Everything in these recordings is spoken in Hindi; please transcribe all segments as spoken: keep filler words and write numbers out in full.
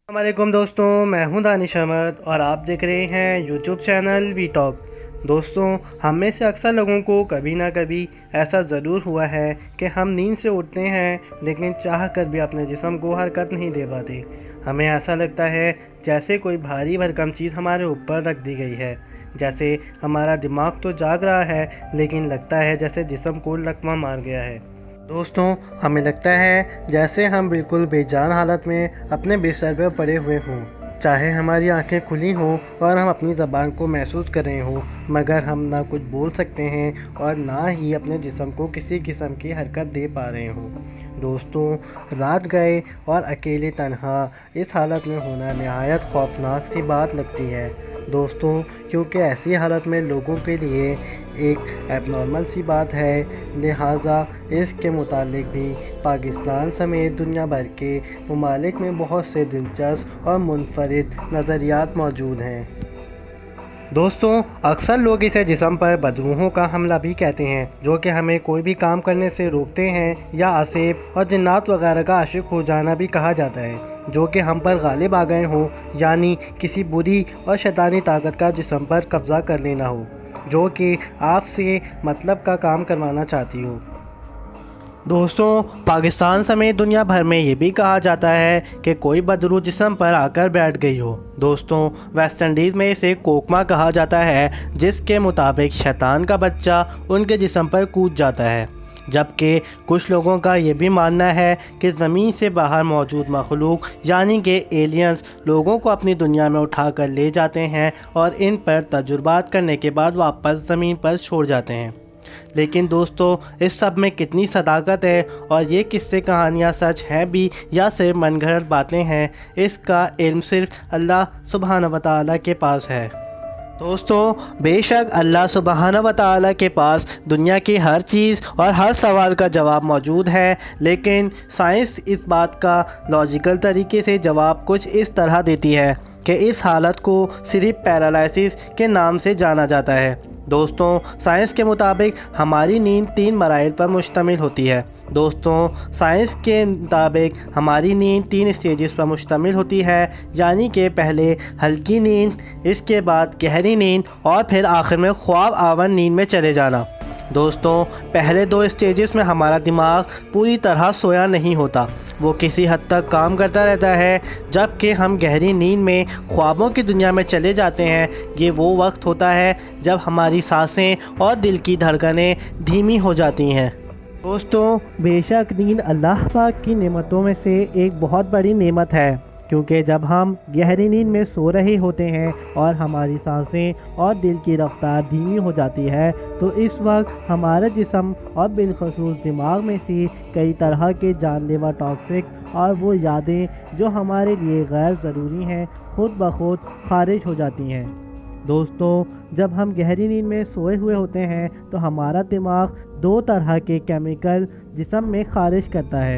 वालेकुम दोस्तों, मैं हूं दानिश अहमद और आप देख रहे हैं यूट्यूब चैनल वी टॉक। दोस्तों, हम में से अक्सर लोगों को कभी ना कभी ऐसा ज़रूर हुआ है कि हम नींद से उठते हैं लेकिन चाह कर भी अपने जिस्म को हरकत नहीं दे पाते। हमें ऐसा लगता है जैसे कोई भारी भरकम चीज़ हमारे ऊपर रख दी गई है। जैसे हमारा दिमाग तो जाग रहा है लेकिन लगता है जैसे जिस्म को लकवा मार गया है। दोस्तों, हमें लगता है जैसे हम बिल्कुल बेजान हालत में अपने बिस्तर पर पड़े हुए हों, चाहे हमारी आंखें खुली हों और हम अपनी ज़बान को महसूस कर रहे हों, मगर हम ना कुछ बोल सकते हैं और ना ही अपने जिस्म को किसी किस्म की हरकत दे पा रहे हों। दोस्तों, रात गए और अकेले तन्हा इस हालत में होना नहायत खौफनाक सी बात लगती है दोस्तों, क्योंकि ऐसी हालत में लोगों के लिए एक एबनॉर्मल सी बात है। लिहाजा इसके मुतालिक भी पाकिस्तान समेत दुनिया भर के ममालिक में बहुत से दिलचस्प और मुनफरिद नज़रियात मौजूद हैं। दोस्तों, अक्सर लोग इसे जिस्म पर बदरूहों का हमला भी कहते हैं, जो कि हमें कोई भी काम करने से रोकते हैं, या आसेब और जिन्नात वगैरह का आशिक हो जाना भी कहा जाता है, जो कि हम पर गालिब आ गए हों, यानी किसी बुरी और शैतानी ताकत का जिस्म पर कब्ज़ा कर लेना हो, जो कि आपसे मतलब का काम करवाना चाहती हो। दोस्तों, पाकिस्तान समेत दुनिया भर में ये भी कहा जाता है कि कोई बदरू जिस्म पर आकर बैठ गई हो। दोस्तों, वेस्ट इंडीज़ में इसे कोकमा कहा जाता है, जिसके मुताबिक शैतान का बच्चा उनके जिस्म पर कूद जाता है। जबकि कुछ लोगों का ये भी मानना है कि ज़मीन से बाहर मौजूद मखलूक यानी कि एलियंस लोगों को अपनी दुनिया में उठा कर ले जाते हैं और इन पर तजुर्बात करने के बाद वापस ज़मीन पर छोड़ जाते हैं। लेकिन दोस्तों, इस सब में कितनी सदाकत है और ये किस्से कहानियाँ सच हैं भी या सिर्फ मनगढ़ंत बातें हैं, इसका इल्म सिर्फ अल्लाह सुब्हानहू व तआला के पास है। दोस्तों, बेशक अल्लाह सुब्हानहू व तआला के पास दुनिया की हर चीज़ और हर सवाल का जवाब मौजूद है, लेकिन साइंस इस बात का लॉजिकल तरीके से जवाब कुछ इस तरह देती है कि इस हालत को सिर्फ पैरालिसिस के नाम से जाना जाता है। दोस्तों, साइंस के मुताबिक हमारी नींद तीन मराइल पर मुश्तमिल होती है। दोस्तों, साइंस के मुताबिक हमारी नींद तीन स्टेजेस पर मुश्तमिल होती है, यानी कि पहले हल्की नींद, इसके बाद गहरी नींद और फिर आखिर में ख्वाब आवन नींद में चले जाना। दोस्तों, पहले दो स्टेजेस में हमारा दिमाग पूरी तरह सोया नहीं होता, वो किसी हद तक काम करता रहता है, जबकि हम गहरी नींद में ख्वाबों की दुनिया में चले जाते हैं। ये वो वक्त होता है जब हमारी सांसें और दिल की धड़कनें धीमी हो जाती हैं। दोस्तों, बेशक नींद अल्लाह पाक की नेमतों में से एक बहुत बड़ी नेमत है, क्योंकि जब हम गहरी नींद में सो रहे होते हैं और हमारी सांसें और दिल की रफ्तार धीमी हो जाती है, तो इस वक्त हमारा जिस्म और बिलखसूस दिमाग में से कई तरह के जानलेवा टॉक्सिक और वो यादें जो हमारे लिए गैर ज़रूरी हैं, खुद ब खुद खारिज हो जाती हैं। दोस्तों, जब हम गहरी नींद में सोए हुए होते हैं तो हमारा दिमाग दो तरह के केमिकल जिस्म में खारिज करता है,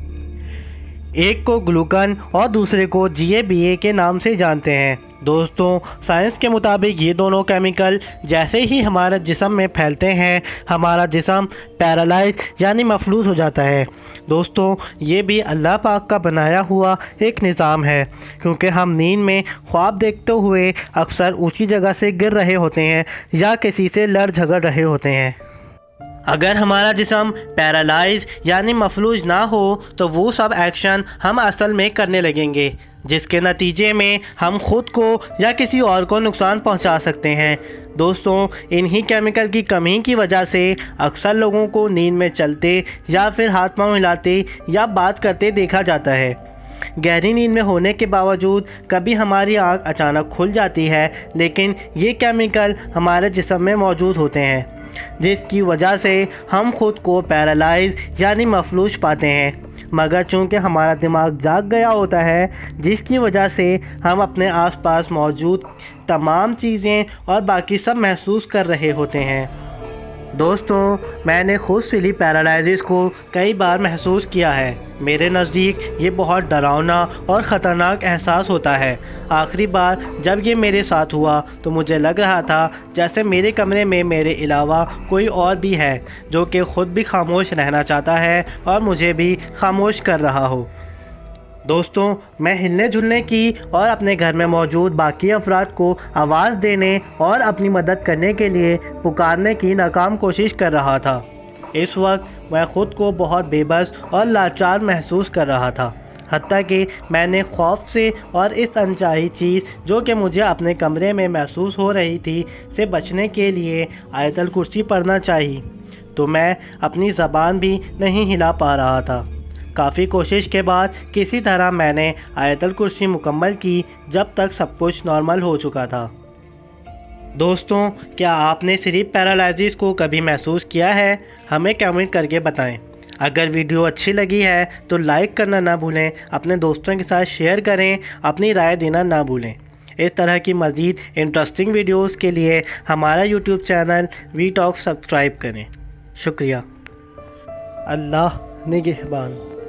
एक को ग्लूकन और दूसरे को जी ए बी ए के नाम से जानते हैं। दोस्तों, साइंस के मुताबिक ये दोनों केमिकल जैसे ही हमारे जिस्म में फैलते हैं, हमारा जिस्म पैरालाइज यानी मफलूज हो जाता है। दोस्तों, ये भी अल्लाह पाक का बनाया हुआ एक निज़ाम है, क्योंकि हम नींद में ख्वाब देखते हुए अक्सर ऊंची जगह से गिर रहे होते हैं या किसी से लड़ झगड़ रहे होते हैं। अगर हमारा जिस्म पैरालाइज यानी मफलूज ना हो तो वो सब एक्शन हम असल में करने लगेंगे, जिसके नतीजे में हम खुद को या किसी और को नुकसान पहुंचा सकते हैं। दोस्तों, इन्हीं केमिकल की कमी की वजह से अक्सर लोगों को नींद में चलते या फिर हाथ पांव हिलाते या बात करते देखा जाता है। गहरी नींद में होने के बावजूद कभी हमारी आंख अचानक खुल जाती है, लेकिन ये केमिकल हमारे जिस्म में मौजूद होते हैं, जिसकी वजह से हम खुद को पैरालाइज यानी मफलूज पाते हैं। मगर चूंकि हमारा दिमाग जाग गया होता है, जिसकी वजह से हम अपने आसपास मौजूद तमाम चीज़ें और बाकी सब महसूस कर रहे होते हैं। दोस्तों, मैंने खुद स्लीप पैरालिसिस को कई बार महसूस किया है। मेरे नज़दीक ये बहुत डरावना और ख़तरनाक एहसास होता है। आखिरी बार जब ये मेरे साथ हुआ तो मुझे लग रहा था जैसे मेरे कमरे में मेरे अलावा कोई और भी है, जो कि ख़ुद भी खामोश रहना चाहता है और मुझे भी खामोश कर रहा हो। दोस्तों, मैं हिलने झुलने की और अपने घर में मौजूद बाकी अफराद को आवाज़ देने और अपनी मदद करने के लिए पुकारने की नाकाम कोशिश कर रहा था। इस वक्त मैं ख़ुद को बहुत बेबस और लाचार महसूस कर रहा था, हत्ता कि मैंने खौफ से और इस अनचाही चीज़ जो कि मुझे अपने कमरे में महसूस हो रही थी से बचने के लिए आयतल कुर्सी पढ़ना चाहिए, तो मैं अपनी ज़बान भी नहीं हिला पा रहा था। काफ़ी कोशिश के बाद किसी तरह मैंने आयतल कुर्सी मुकम्मल की, जब तक सब कुछ नॉर्मल हो चुका था। दोस्तों, क्या आपने स्लीप पैरालिसिस को कभी महसूस किया है? हमें कमेंट करके बताएं। अगर वीडियो अच्छी लगी है तो लाइक करना ना भूलें, अपने दोस्तों के साथ शेयर करें, अपनी राय देना ना भूलें। इस तरह की मज़ीद इंटरेस्टिंग वीडियोस के लिए हमारा YouTube channel We Talk subscribe करें। शुक्रिया। अल्लाह निगहबान।